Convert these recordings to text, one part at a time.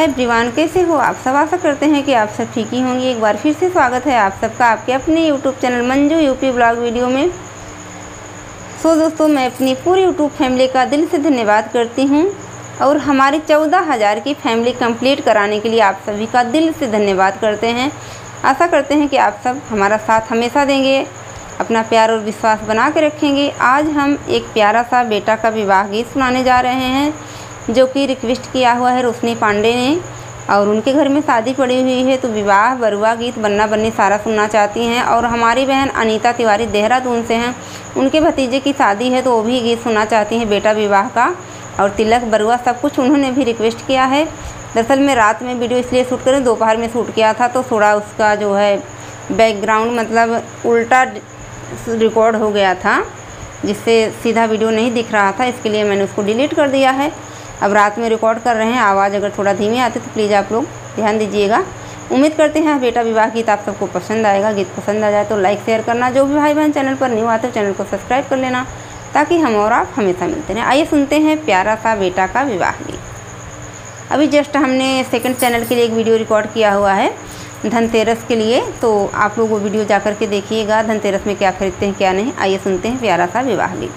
Hi everyone, कैसे हो आप सब। आशा करते हैं कि आप सब ठीक ही होंगे। एक बार फिर से स्वागत है आप सबका आपके अपने YouTube channel Manju UP vlog video में। सो दोस्तों, मैं अपनी पूरी यूट्यूब फैमिली का दिल से धन्यवाद करती हूं और हमारी 14,000 की फैमिली कंप्लीट कराने के लिए आप सभी का दिल से धन्यवाद करते हैं। आशा करते हैं कि आप सब हमारा साथ हमेशा देंगे, अपना प्यार और विश्वास बना के रखेंगे। आज हम एक प्यारा सा बेटा का विवाह गीत सुनाने जा रहे हैं, जो कि रिक्वेस्ट किया हुआ है रोशनी पांडे ने। और उनके घर में शादी पड़ी हुई है, तो विवाह बरुआ गीत बन्ना बन्नी सारा सुनना चाहती हैं। और हमारी बहन अनीता तिवारी देहरादून से हैं, उनके भतीजे की शादी है, तो वो भी गीत सुनना चाहती हैं बेटा विवाह का। और तिलक बरुआ सब कुछ उन्होंने भी रिक्वेस्ट किया है। दरअसल मैं रात में वीडियो इसलिए शूट करें, दोपहर में शूट किया था, तो थोड़ा उसका जो है बैकग्राउंड मतलब उल्टा रिकॉर्ड हो गया था, जिससे सीधा वीडियो नहीं दिख रहा था। इसके लिए मैंने उसको डिलीट कर दिया है। अब रात में रिकॉर्ड कर रहे हैं, आवाज़ अगर थोड़ा धीमी आती तो प्लीज़ आप लोग ध्यान दीजिएगा। उम्मीद करते हैं बेटा विवाह गीत आप सबको पसंद आएगा। गीत पसंद आ जाए तो लाइक शेयर करना। जो भी भाई बहन चैनल पर न्यू आते हो चैनल को सब्सक्राइब कर लेना, ताकि हम और आप हमेशा मिलते रहें। आइए सुनते हैं प्यारा सा बेटा का विवाह गीत। अभी जस्ट हमने सेकंड चैनल के लिए एक वीडियो रिकॉर्ड किया हुआ है धनतेरस के लिए, तो आप लोग वो वीडियो जा कर के देखिएगा, धनतेरस में क्या खरीदते हैं क्या नहीं। आइए सुनते हैं प्यारा सा विवाह गीत।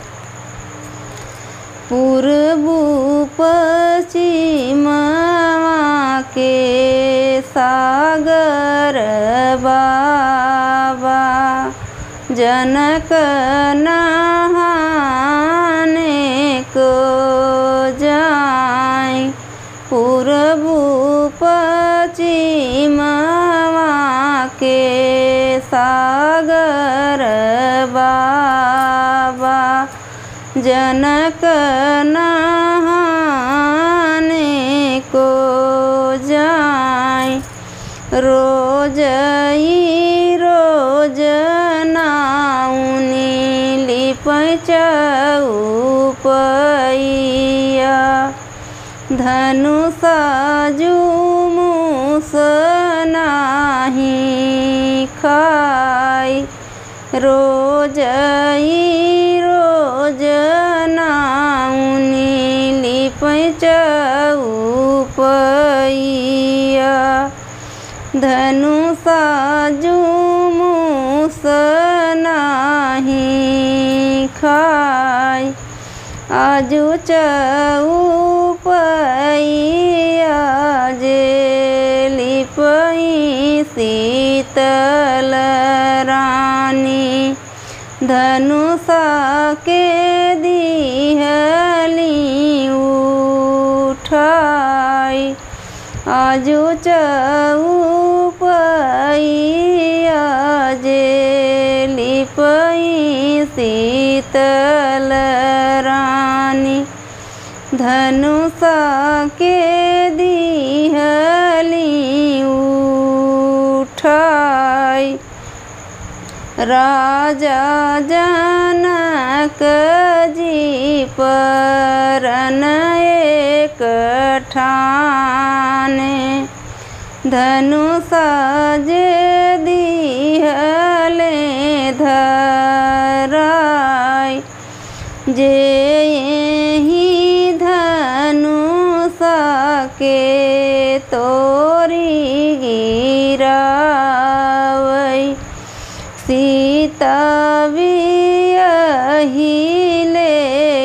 पूर्वु पश्चिमवा के सागर बाबा, जनक नहाने को जाए। पूर्वु पश्चिमवा के सागर बाबा, जनक नहाने को जाए। रोज नाउनी लिपै चौपैया, धनुष जुमुस नाही खाई। रोज नाउनी लिपै चौपैया, धनुष जुमुस नाही खाई। आजु चौपैया जे लिपई शीतल रानी, धनुष के दिहली उठाई। आजु चौपैया जे लिपई शीतल रानी, धनुष के दिहली उठाई। राजा जनक जी परन एक ठाने, धनुष जे दिहले धराई। जे ही धनुष के तोरी गिरावई, सीता बियहिले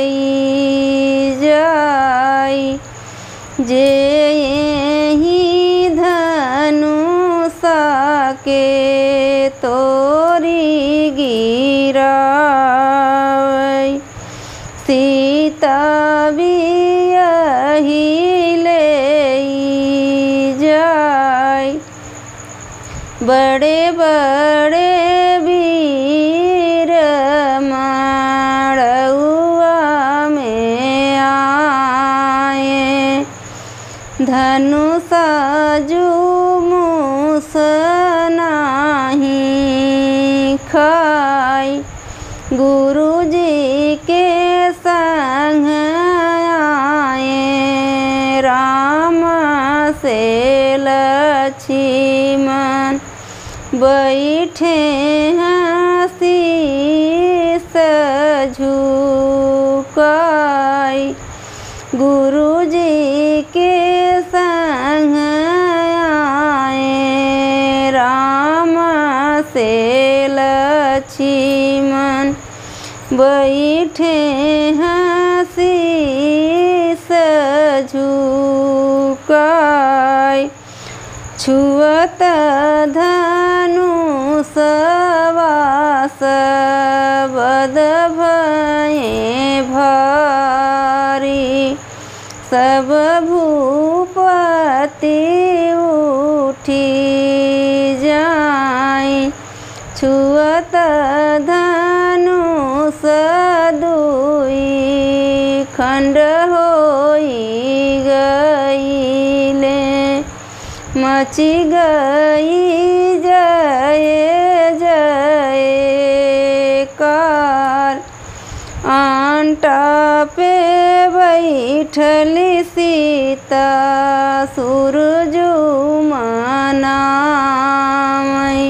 जाई। जे ही धनुष के तोरी गिरावई, सीता बियहिले जाई। बड़े बड़े वीर माड़ुआ में आए, धनुष जुमुस नाही खाई। गुरु जी के संग आए राम से लक्ष्मण, बैठे हंसी झुकाई। गुरु जी के संग बैठे हंसी झुकाय छुअत धनुष सबद भये भारी सब भूपति उठी जाय छुअत धनुष दुई खंड होई गईले मची गई जय जयकार आंटा पे बैठली सीता सूरजु मनामय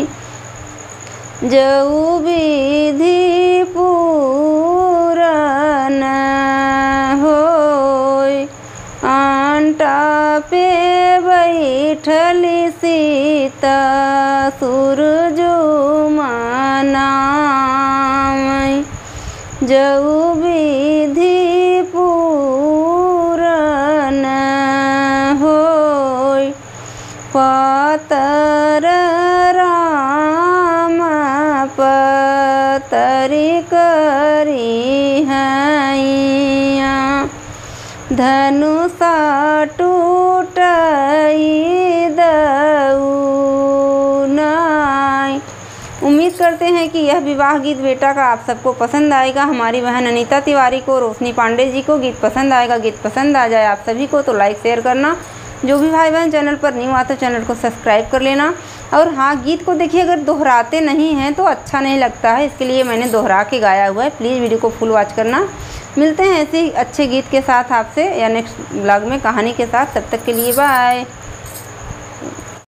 जऊ विधि पूरन होय आंटा पे बैठली सीता सूरजु मनामय जऊ विधि पूरन होय पातर राम पतरी करी हैया धनुषा टूटई दऊ नाय। उम्मीद करते हैं कि यह विवाह गीत बेटा का आप सबको पसंद आएगा। हमारी बहन अनीता तिवारी को, रोशनी पांडे जी को गीत पसंद आएगा। गीत पसंद आ जाए आप सभी को तो लाइक शेयर करना। जो भी भाई बहन चैनल पर न्यू आते चैनल को सब्सक्राइब कर लेना। और हाँ, गीत को देखिए, अगर दोहराते नहीं हैं तो अच्छा नहीं लगता है, इसके लिए मैंने दोहरा के गाया हुआ है। प्लीज़ वीडियो को फुल वॉच करना। मिलते हैं ऐसे ही अच्छे गीत के साथ आपसे या नेक्स्ट ब्लॉग में कहानी के साथ। तब तक के लिए बाय।